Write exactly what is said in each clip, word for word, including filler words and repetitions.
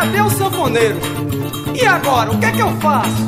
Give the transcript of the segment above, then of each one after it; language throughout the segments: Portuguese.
cadê o sanfoneiro? E agora, o que é que eu faço?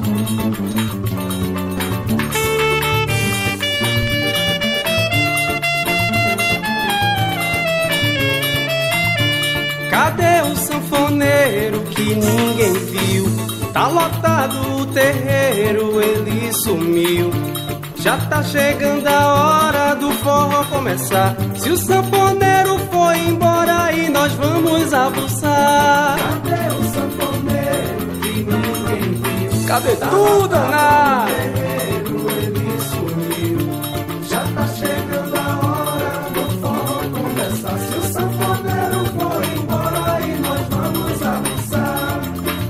Cadê o sanfoneiro que ninguém viu? Tá lotado o terreiro, ele sumiu. Já tá chegando a hora do forró começar. Se o sanfoneiro foi embora e nós vamos abuçar. Cadê o sanfoneiro que ninguém viu? Cadê tudo, Ana? Terreiro, ele sumiu. Já tá chegando a hora do forró começar. Se o sanfoneiro foi embora e nós vamos abuçar.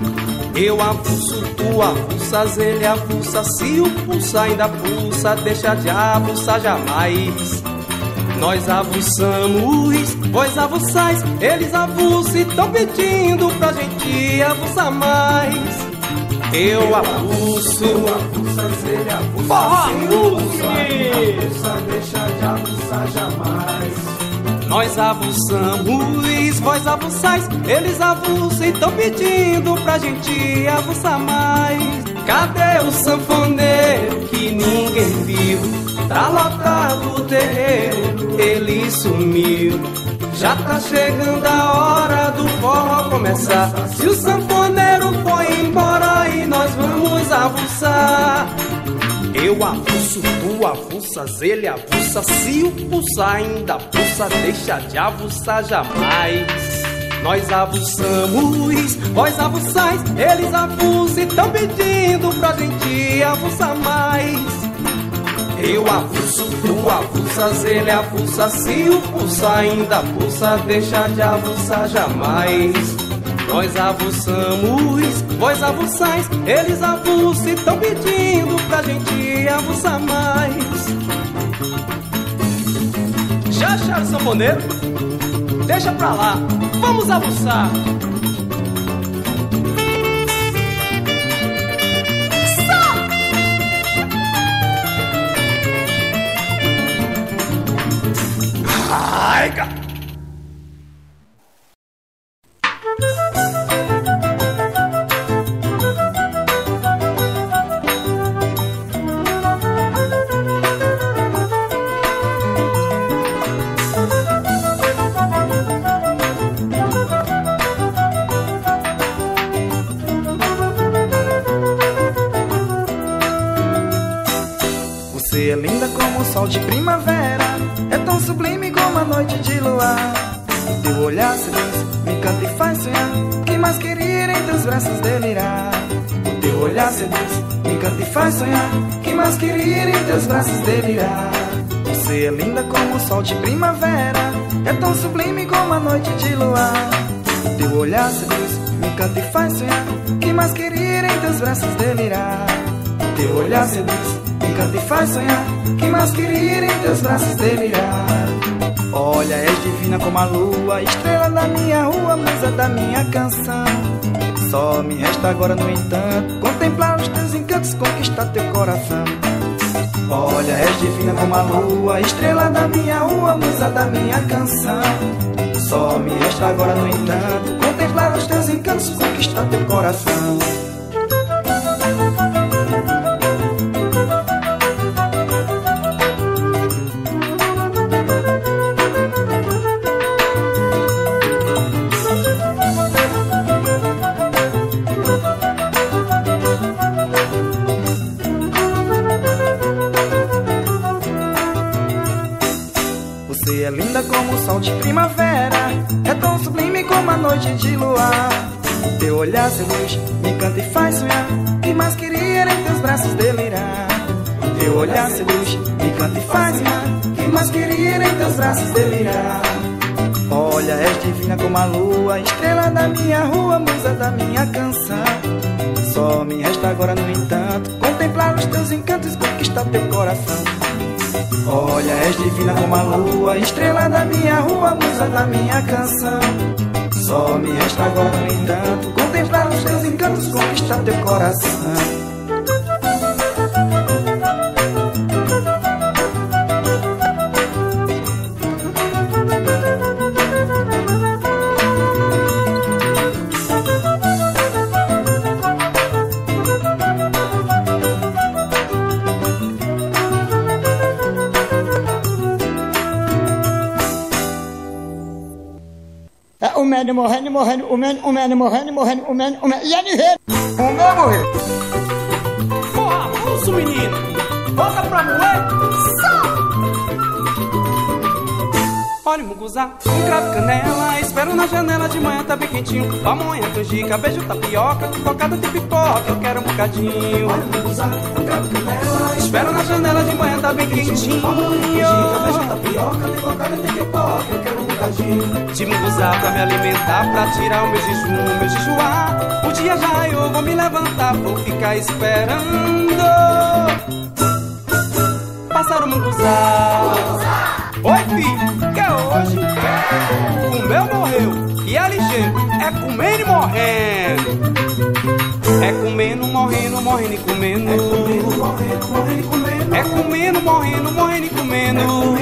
Eu avulso, tu avulsas, ele avulsa. Se o pulsa ainda pulsa, deixa de avulsar jamais. Nós avulsamos, vós avulsais, eles avulsam e tão pedindo pra gente avulsar mais. Eu avulso, tu avulsas, ele avulsa. Forró, Se o pulsa ainda pulsa, deixa de avulsar jamais. nós avulsamos, vós avulsais, eles avulsam e tão pedindo pra gente avulsar mais. Cadê o sanfoneiro que ninguém viu? Tá lotado o terreiro, ele sumiu. Já tá chegando a hora do forró começar. Se o sanfoneiro foi embora e nós vamos avulsar. Eu avulso, tu avulsas, ele avulsa. Se o pulsar ainda pulsa, deixa de avulsar jamais. Nós avulsamos, vós avulsais, eles avulsam e tão pedindo pra gente avulsar mais. Eu avulso, tu avulsas, ele avulsa. Se o pulsar ainda pulsa, deixa de avulsar jamais. Nós avulsamos, vós avulsais, eles avulsam e tão pedindo pra gente avulsar mais. Já acharam o sanfoneiro? Deixa pra lá, vamos avulsar. Ai, cara. Você é linda como o sol de primavera, é tão sublime como a noite de luar. O teu olhar seduz, me encanta e faz sonhar. Que mais querer em teus braços delirar? O teu olhar seduz, me encanta e faz sonhar. Que mais querer em teus braços delirar? Você é linda como o sol de primavera, é tão sublime como a noite de luar. O teu olhar seduz, me encanta e faz sonhar. Que mais querer em teus braços delirar? O teu olhar seduz, me encanta e faz sonhar. Que mais querer em teus braços delirar? Olha, és divina como a lua, estrela da minha rua, musa da minha canção. Só me resta agora, no entanto, contemplar os teus encantos, conquistar teu coração. Olha, és divina como a lua, estrela da minha rua, musa da minha canção. Só me resta agora, no entanto, contemplar os teus encantos, conquistar teu coração. Você é linda como o sol de primavera, é tão sublime como a noite de luar. O teu olhar seduz, me encanta e faz sonhar. Que mais querer em teus braços delirar? O teu olhar seduz, me encanta e faz sonhar. Que mais querer em teus braços delirar? Olha, és divina como a lua, estrela da minha rua, musa da minha canção. Só me resta agora, no entanto, contemplar os teus encantos, conquistar teu coração. Olha, és divina como a lua, estrela da minha rua, musa da minha canção. Só me resta agora, no entanto, contemplar os teus encantos, conquistar teu coração. É, o menino morrendo, morrendo, o menino, o menino morrendo, morrendo, o menino, o menino, e ele vê. O meu morreu. Porra, pulso, menino! Bota pra moer! Só! Olha o munguzá, um cravo e canela. Espero na janela, de manhã tá bem quentinho. Pamonha, canjica, beijo, tapioca, cocada de pipoca, eu quero um bocadinho. Olha o munguzá, um cravo e canela. Espero na janela, de manhã tá bem quentinho. Pamonha, canjica, beijo, tapioca, cocada de pipoca, eu quero um bocadinho. De munguzá pra me alimentar, pra tirar o meu jejum, meu jejuar. O dia já eu vou me levantar, vou ficar esperando passar o munguzá. Oi, filho, que é hoje? Comeu, morreu. E é ligeiro, é comendo e morrendo. É comendo, morrendo, morrendo e comendo. É comendo, morrendo, morrendo e comendo. É comendo, morrendo, morrendo e comendo.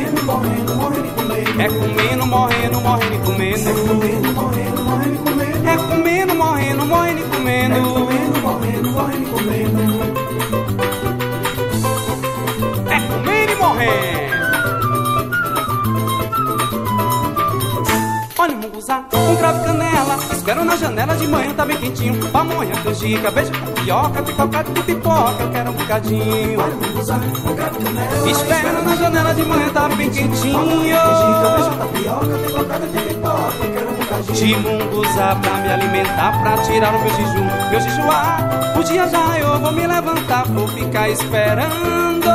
É comendo, morrendo, morrendo e comendo. É comendo, morrendo, morrendo e comendo. É comendo, morrendo, morrendo e comendo. É comendo, morrendo, morrendo e comendo. É comendo e morrendo. Olha o munguzá, um cravo e canela. Espero na janela, de manhã tá bem quentinho. Pamonha, canjica, beijo, tapioca, picocada de pipoca, eu quero um bocadinho. Olha o munguzá, um cravo e canela. Espero na janela, de manhã tá bem quentinho. Pamonha, canjica, beijo, tapioca, picocada de pipoca, eu quero um bocadinho. De munguzá pra me alimentar, pra tirar o meu jejum, meu jejuar. O dia já eu vou me levantar, vou ficar esperando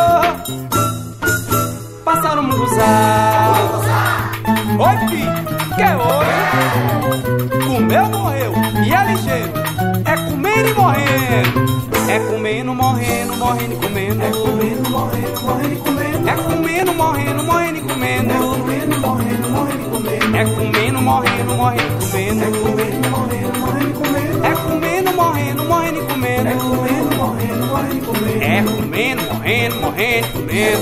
passar o munguzá. Oi, filho, que é hoje? Comeu, morreu, e é ligeiro. É comendo e morrendo. É comendo, morrendo, morrendo e comendo. É comendo, morrendo, morrendo e comendo. É comendo, morrendo, morrendo e comendo. É comendo, morrendo, morrendo e comendo. É comendo, morrendo, morrendo e comendo. É comendo, morrendo, morrendo e comendo. É comendo, morrendo, morrendo e comendo. É comendo, morrendo, morrendo e comendo. É comendo, morrendo, morrendo e comendo.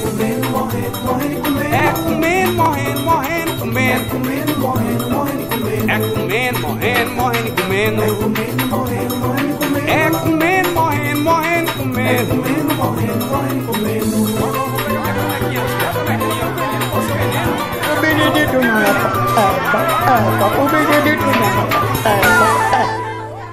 É comendo, morrendo, morrendo e comendo. É comendo, morrendo, morrendo e comendo. É comendo, morrendo, morrendo e comendo. É comendo, morrendo, morrendo e comendo. É comendo, morrendo, morrendo e comendo. É comendo, morrendo, morrendo e comendo. O Benedito não é pá, é pá, o Benedito não é pá, é pá, é.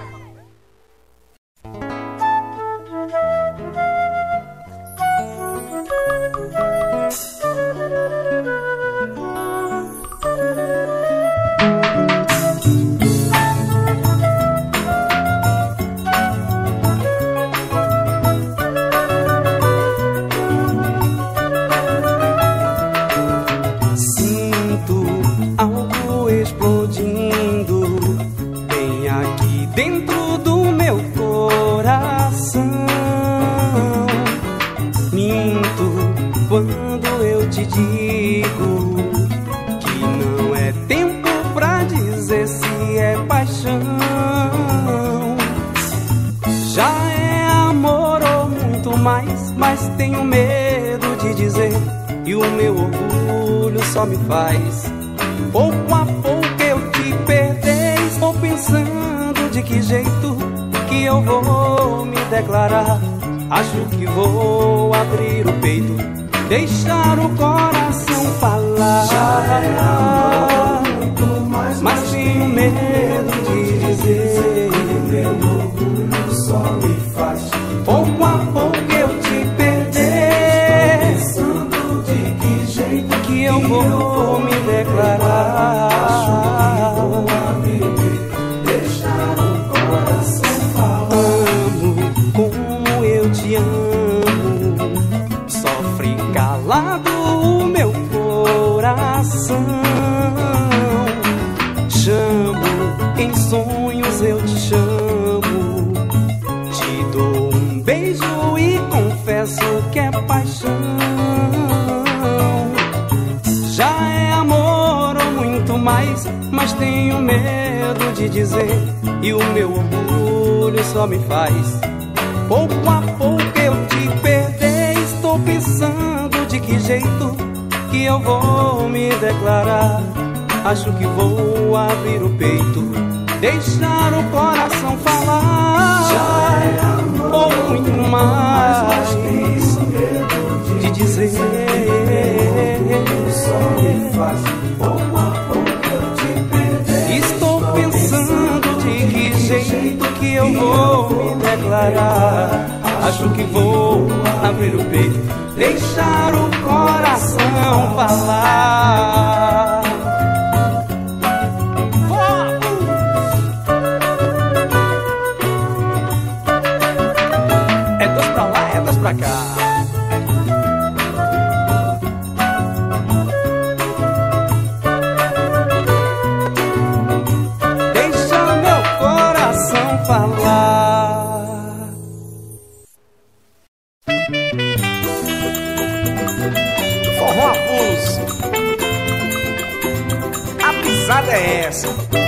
Só me faz pouco a pouco eu te perder. Estou pensando de que jeito que eu vou me declarar. Acho que vou abrir o peito, deixar o coração falar. Já é amor, muito mais, mas tenho medo de dizer. Meu orgulho só me faz pouco a pouco eu te perder. Estou pensando de que jeito que eu vou me declarar. Acho que vou abrir, deixar o coração falar. Amo como eu te amo, sofre calado o meu coração. Chamo em sonhos, eu te chamo, te dou um beijo e confesso que é paixão. Já é amor ou muito mais, mas tenho medo de dizer. E o meu orgulho só me faz pouco a pouco eu te perder. Estou pensando de que jeito que eu vou me declarar. Acho que vou abrir o peito, deixar o coração falar. Já é amor ou muito mais, mas tenho medo de dizer. Só me faz pouco a pouco eu te perder. eu vou me declarar. Acho que vou abrir o peito, deixar o coração falar. É dois pra lá, é dois pra cá. Deixa meu coração falar. Forró avulso, a pisada é essa.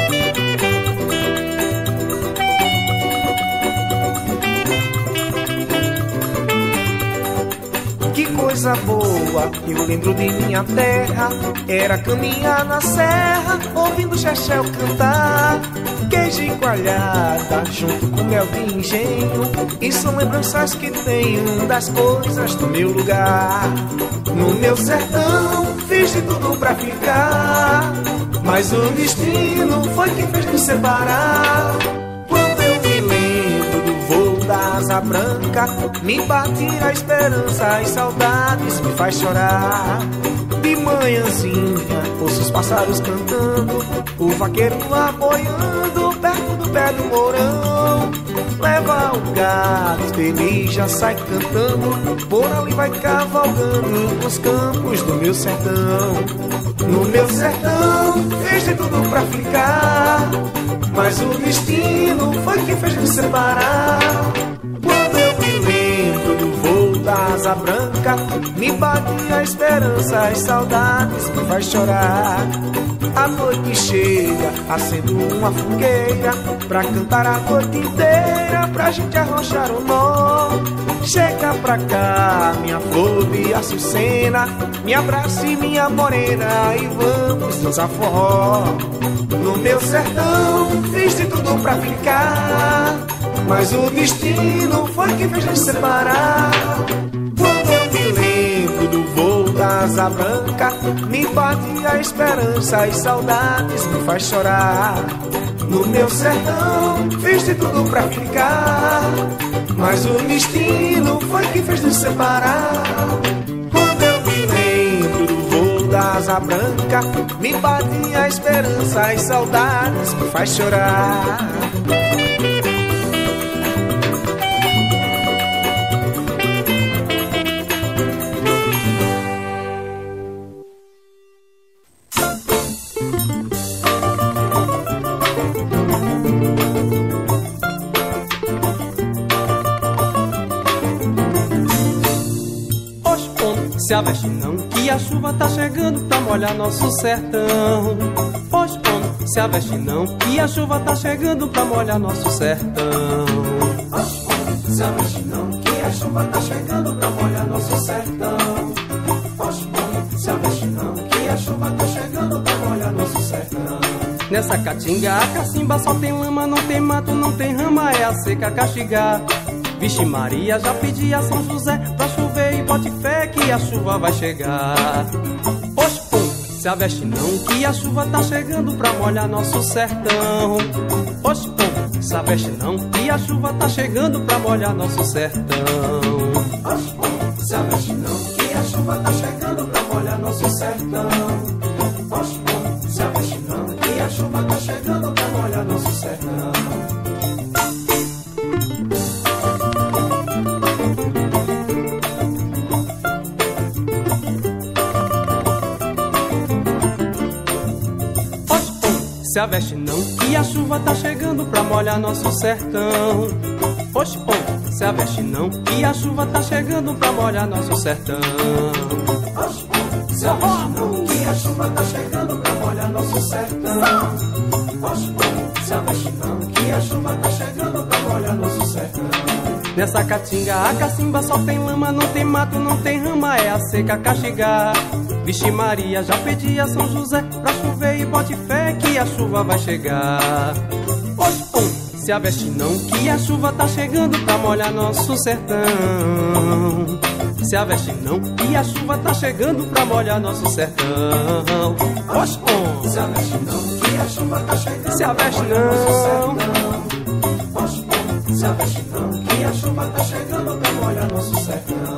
Que coisa boa, eu lembro de minha terra. Era caminhar na serra, ouvindo Chechel cantar. Queijo e coalhada, junto com mel de engenho. E são lembranças que tenho das coisas do meu lugar. No meu sertão, fiz de tudo pra ficar, mas o destino foi quem fez nos separar. Quando eu me lembro do voo da asa branca, me bate a esperança e saudades me faz chorar. De manhãzinha, ouço os pássaros cantando, o vaqueiro apoiando perto do pé do mourão. Leva o gado, feliz já sai cantando, por ali vai cavalgando nos campos do meu sertão. No meu sertão, fiz de tudo pra ficar, mas o destino foi quem fez nos separar. Quando eu me lembro do voo da asa branca, me bate a esperança e saudades me faz chorar. A noite chega, acendo uma fogueira pra cantar a noite inteira, pra gente arrochar o nó. Chega pra cá, minha flor de açucena, me abrace minha morena e vamos dançar forró. No meu sertão, fiz de tudo pra ficar, mas o destino foi quem fez nos separar. Quando eu me lembro do voo da asa branca, me bate a esperança e saudades me faz chorar. No meu sertão, fiz de tudo pra ficar, mas o destino foi quem fez nos separar. Quando eu me lembro do voo da asa branca, me bate a esperança e saudades me faz chorar. Se aveste não, que a chuva tá chegando pra molhar nosso sertão. Pois homem, se aveste não, que a chuva tá chegando pra molhar nosso sertão. Pois homem, se aveste não, que a chuva tá chegando pra molhar nosso sertão. Pois homem, se aveste não, que a chuva tá chegando pra molhar nosso sertão. Nessa caatinga, a cacimba só tem lama, não tem mato, não tem rama, é a seca castigar. Vixe Maria, já pedi a São José pra chover e bote fé que a chuva vai chegar. Oxe, pum, se aveste não, que a chuva tá chegando pra molhar nosso sertão. Oxe, pum, se aveste não, que a chuva tá chegando pra molhar nosso sertão. Oxe, pum, se aveste não, que a chuva tá chegando pra molhar nosso sertão. Oxe, pum, se aveste não, que a chuva tá chegando pra molhar nosso sertão. Se aveste não, que a chuva tá chegando pra molhar nosso sertão. Oxe, oh, se aveste não, que a chuva tá chegando pra molhar nosso sertão. Oxe, oh, se aveste não, que a chuva tá chegando pra molhar nosso sertão. Oxe, oh, se aveste não, que a chuva tá chegando pra molhar nosso sertão. Nessa caatinga, a cacimba só tem lama, não tem mato, não tem rama, é a seca castigar. Vixe Maria, já pedi a São José pra chover e bote fé que a chuva vai chegar. Oxe, pum, se aveste não, que a chuva tá chegando pra molhar nosso sertão. Se aveste não, que a chuva tá chegando pra molhar nosso sertão. Oxe, pum, se aveste não, que a chuva tá chegando se aveste pra molhar nosso não. sertão. Oxe, pum, se aveste não, que a chuva tá chegando pra molhar nosso sertão.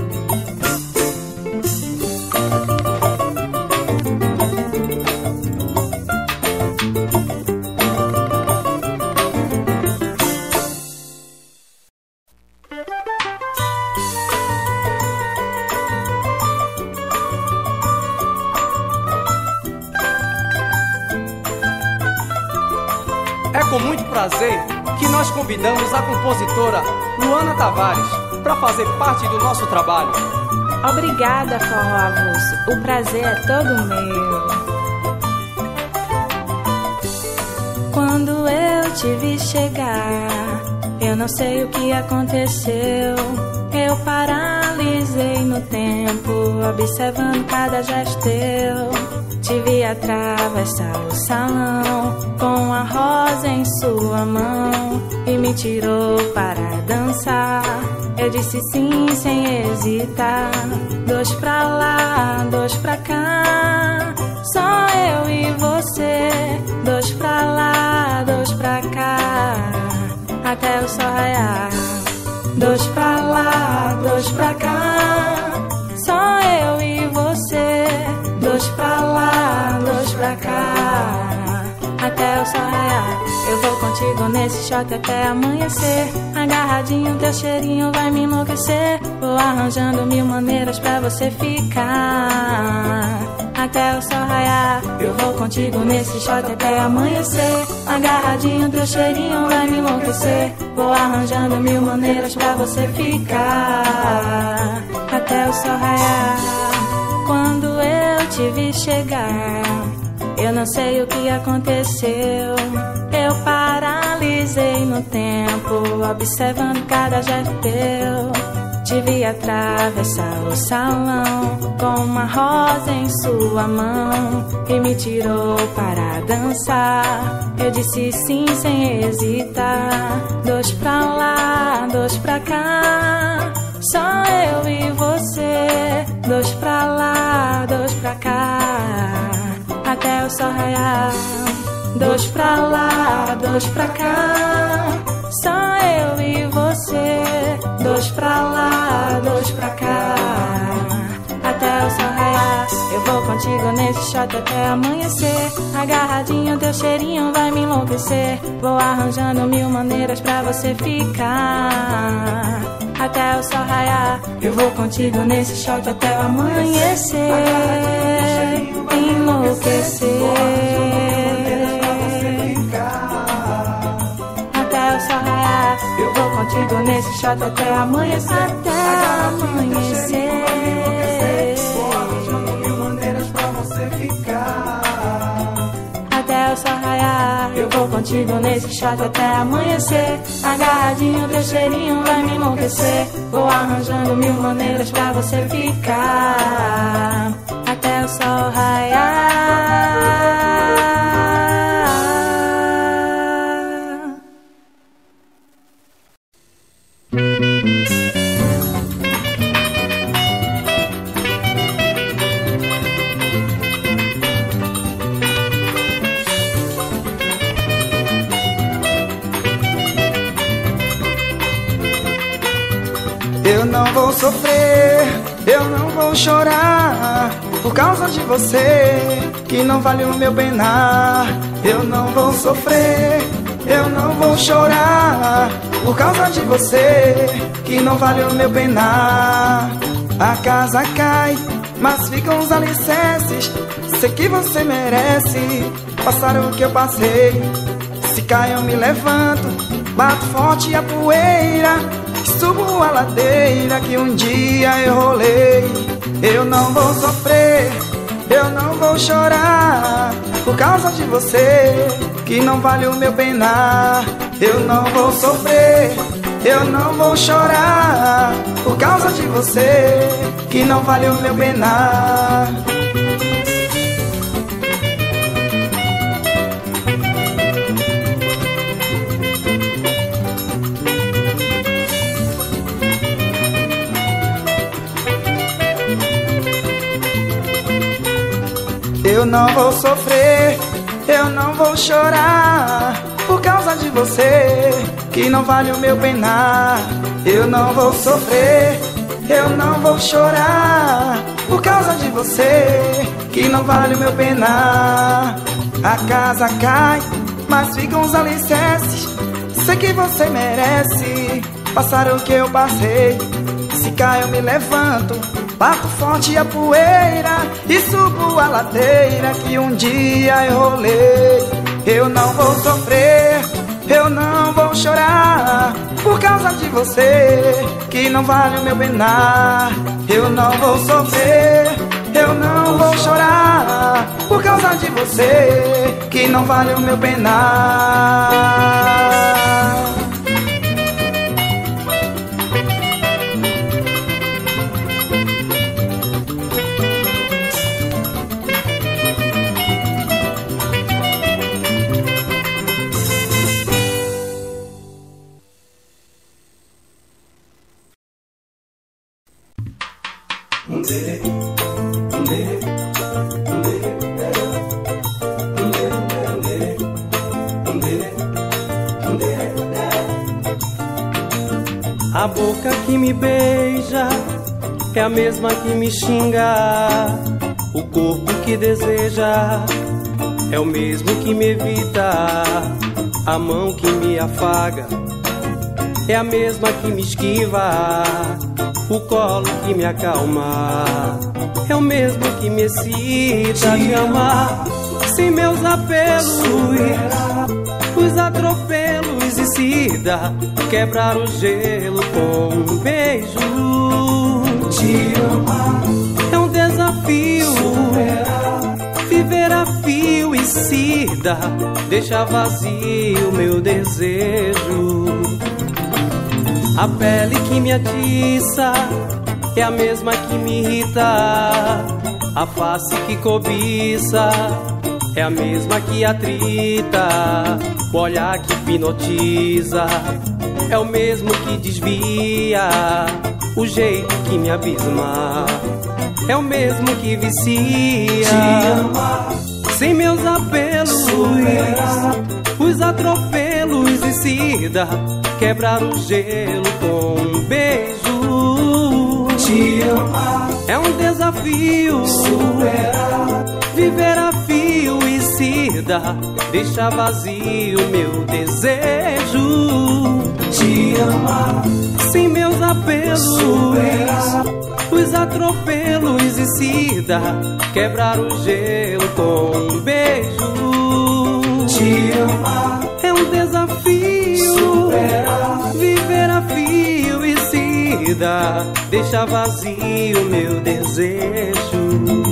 É com muito prazer que nós convidamos a compositora Luana Tavares para fazer parte do nosso trabalho. Obrigada, Forró Avulso. O prazer é todo meu. Quando eu te vi chegar, eu não sei o que aconteceu. Eu paralisei no tempo, observando cada gesto teu. Te vi atravessar o salão com a rosa em sua mão e me tirou para dançar. Eu disse sim sem hesitar. Dois pra lá, dois pra cá, só eu e você. Dois pra lá, dois pra cá, até o sol raiar. Dois pra lá, dois pra cá, só eu e você. Dois pra lá, dois pra cá, até o sol raiar. Eu vou contigo nesse shot até amanhecer. Agarradinho, teu cheirinho vai me enlouquecer. Vou arranjando mil maneiras pra você ficar até o sol raiar. Eu vou contigo nesse shot até amanhecer. Agarradinho, teu cheirinho vai me enlouquecer. Vou arranjando mil maneiras pra você ficar até o sol raiar. Quando eu te vi chegar, eu não sei o que aconteceu. Eu paralisei no tempo, observando cada gesto teu. Te vi atravessar o salão com uma rosa em sua mão e me tirou para dançar. Eu disse sim sem hesitar. Dois pra lá, dois pra cá, só eu e você. Dois pra lá, dois pra cá, até o sol raiar. Dois pra lá, dois pra cá, só eu e você. Dois pra lá, dois pra cá, até o sol raiar. Eu vou contigo nesse shot até amanhecer. Agarradinho, teu cheirinho vai me enlouquecer. Vou arranjando mil maneiras pra você ficar até o sol raiar. Eu vou contigo nesse shot até o amanhecer. Enlouquecer até o sol raiar. Eu vou contigo nesse shot até amanhecer. Até amanhecer. Até o sol raiar. Eu vou contigo nesse shot até amanhecer. Agarradinho, teu cheirinho vai me enlouquecer. Vou arranjando mil maneiras pra você ficar até o sol raiar. Eu não vou sofrer, eu não vou chorar por causa de você, que não vale o meu penar. Eu não vou sofrer, eu não vou chorar por causa de você, que não vale o meu penar. A casa cai, mas ficam os alicerces. Sei que você merece passar o que eu passei. Se cai eu me levanto, bato forte a poeira, subo a ladeira que um dia eu rolei. Eu não vou sofrer, eu não vou chorar por causa de você, que não vale o meu penar. Eu não vou sofrer, eu não vou chorar por causa de você, que não vale o meu penar. Eu não vou sofrer, eu não vou chorar por causa de você, que não vale o meu penar. Eu não vou sofrer, eu não vou chorar por causa de você, que não vale o meu penar. A casa cai, mas ficam os alicerces. Sei que você merece passar o que eu passei. Se cai eu me levanto, bato forte a poeira e subo a ladeira que um dia eu rolei. Eu não vou sofrer, eu não vou chorar por causa de você, que não vale o meu penar. Eu não vou sofrer, eu não vou chorar por causa de você, que não vale o meu penar. A boca que me beija é a mesma que me xinga. O corpo que deseja é o mesmo que me evita. A mão que me afaga é a mesma que me esquiva. O colo que me acalma é o mesmo que me excita. Te amar sem meus apelos, os atropelos e sida, quebrar o gelo com um beijo. Te amar é um desafio, viver a fio e sida, deixar vazio meu desejo. A pele que me atiça é a mesma que me irrita. A face que cobiça é a mesma que atrita. O olhar que hipnotiza é o mesmo que desvia. O jeito que me abisma é o mesmo que vicia. Te amar sem meus apelos, superar os atropelos e sida, quebrar o gelo com um beijo. Te amar é um desafio, superar viver a fio e sida, deixar vazio meu desejo. Te amar sem meus apelos, superar os atropelos e sida, quebrar o gelo com um beijo. Te amar é um desafio, superar viver a fio e sida, deixar vazio meu desejo.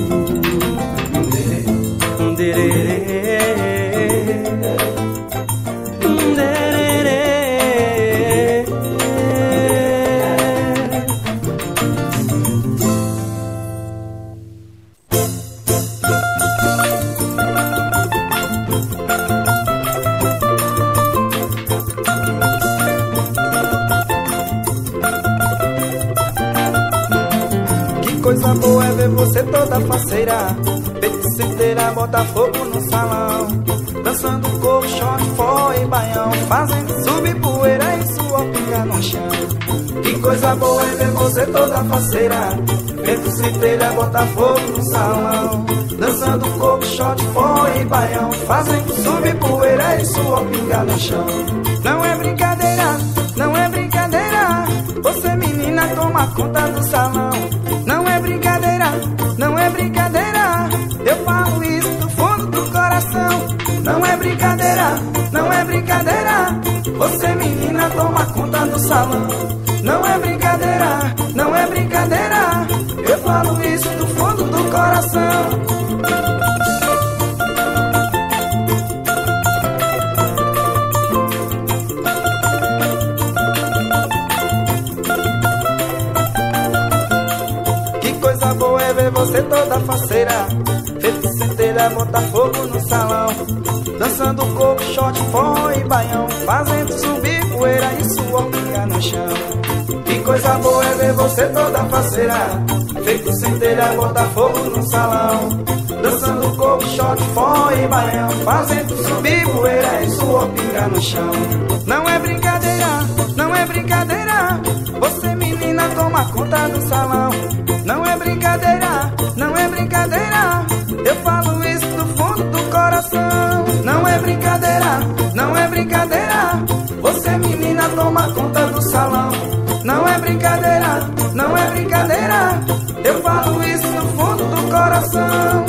Que coisa boa é ver você toda faceira, feiticeira, bota fogo no salão, dançando coco, short, forró e baião, fazendo subir poeira e suor pingar no chão. Que coisa boa é ver você toda faceira, feiticeira, bota fogo no salão, dançando coco, short, forró e baião, fazendo subir poeira e suor pingar no chão. Não é brincadeira, não é brincadeira, você menina toma conta do salão. Não é brincadeira, não é brincadeira, eu falo isso do fundo do coração. Não é brincadeira, não é brincadeira, você menina toma conta do salão. Não é brincadeira, não é brincadeira, eu falo isso do fundo do coração. Boa é ver você toda faceira, feiticeira, bota fogo no salão, dançando coco, short, forró e baião, fazendo subir poeira e suor pingar no chão. Que coisa boa é ver você toda faceira, feiticeira, bota fogo no salão, dançando coco, short, forró e baião, fazendo subir poeira e suor suor pingar no chão. Não é brincadeira, não é brincadeira, você menina toma conta do salão. Não é brincadeira, não é brincadeira, eu falo isso do fundo do coração. Não é brincadeira, não é brincadeira, você menina toma conta do salão. Não é brincadeira, não é brincadeira, eu falo isso do fundo do coração.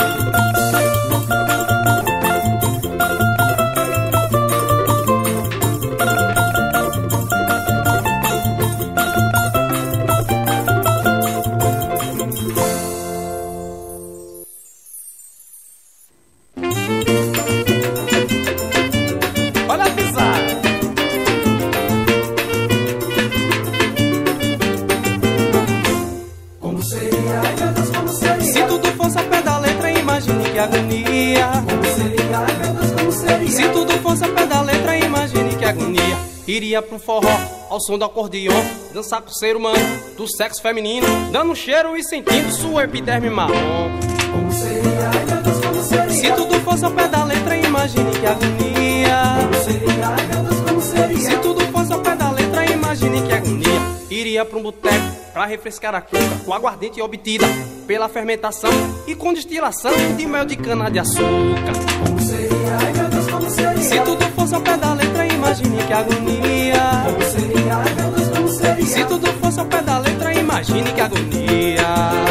Se tudo fosse ao pé da letra, imagine que agonia. Iria pro forró, ao som do acordeon, dançar com o ser humano do sexo feminino, dando cheiro e sentindo sua epiderme marrom. Como seria, ai meu Deus, como seria? Se tudo fosse ao pé da letra, imagine que agonia. Como seria, ai meu Deus, como seria? Se tudo fosse ao pé da letra, imagine que agonia. Iria pra um boteco pra refrescar a cuca com aguardente obtida pela fermentação e com destilação de mel de cana de açúcar. Como seria, ai meu Deus, como seria? Se tudo fosse ao pé da letra, imagine que agonia. Como seria, ai meu Deus, como seria? Se tudo fosse ao pé da letra, imagine que agonia.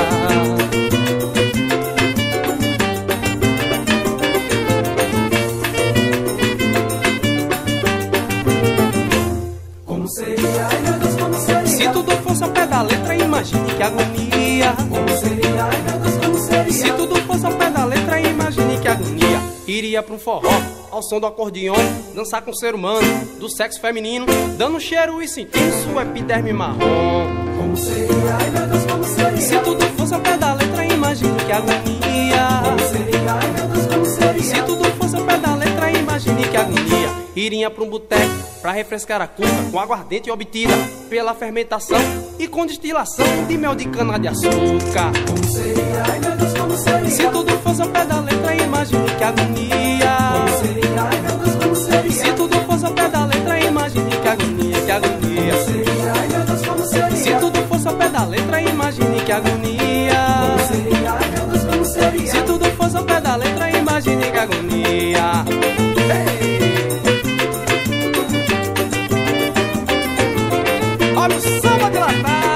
Como seria, ai meu Deus, como seria? Se tudo fosse ao pé da letra, imagine que agonia. Como seria, ai meu Deus, como seria? Se tudo fosse ao pé da letra, imagine que agonia. Iria pra um forró, ao som do acordeon, dançar com o ser humano do sexo feminino, dando cheiro e sentindo sua epiderme marrom. Como seria, ai meu Deus, como seria? Se tudo fosse ao pé da letra, imagine que agonia. Como seria, ai meu Deus, como seria? Se tudo fosse ao pé da letra, imagine que agonia. Iria pra um boteco pra refrescar a cuca com aguardente obtida pela fermentação e com destilação de mel de cana de açúcar. Como seria, ai meu Deus, como seria? Se tudo fosse ao pé da letra, imagine que agonia. Como seria, ai meu Deus, como seria? Se tudo fosse ao pé da letra, imagine que agonia, que agonia. Como seria, ai meu Deus, como seria? Se tudo fosse ao pé da letra, imagine que agonia. Como seria, ai meu Deus, como seria? Se tudo fosse ao pé da letra, imagine que agonia. Ei! Olha o samba de latão!